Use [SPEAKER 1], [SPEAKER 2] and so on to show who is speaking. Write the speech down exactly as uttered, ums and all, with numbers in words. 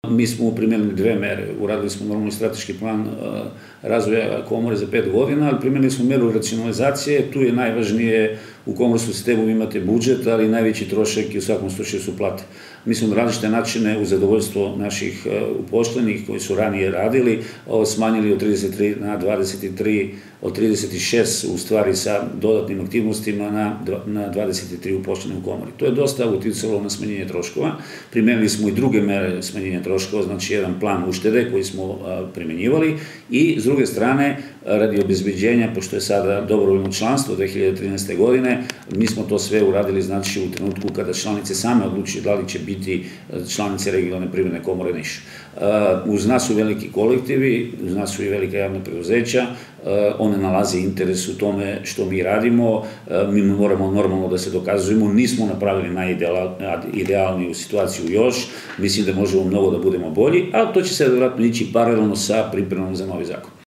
[SPEAKER 1] Mi smo primijenili dve mere. Uradili smo normalni strateški plan razvoja komore za pet godina, ali primijenili smo meru racionalizacije. Tu je najvažnije, u komorskom sistemu imate budžet, ali najveći trošak i u svakom slučaju su plate. Mi smo na različite načine u zadovoljstvo naših upošljenih koji su ranije radili smanjili od trideset tri na dvadeset tri, od trideset šest u stvari sa dodatnim aktivnostima na dvadeset tri upošljene u komori. To je dosta uticalo na smanjenje troškova. Primenili smo i druge mere smanjenja troškova, znači jedan plan uštede koji smo primenjivali i s druge strane, radi obezbeđenja, pošto je sada dobrovoljno članstvo dve hiljade trinaeste. godine, mi smo to sve uradili znači u trenutku kada članice same odlučuju da li će biti članice regionalne privredne komore Niš. Uz nas su veliki kolektivi, uz nas su i velika javna preduzeća, one nalaze interes u tome što mi radimo, mi moramo normalno da se dokazujemo, nismo napravili najidealniju situaciju još, mislim da možemo mnogo da budemo bolji, ali to će se vjerojatno ići paralelno sa pripremom za novi zakon.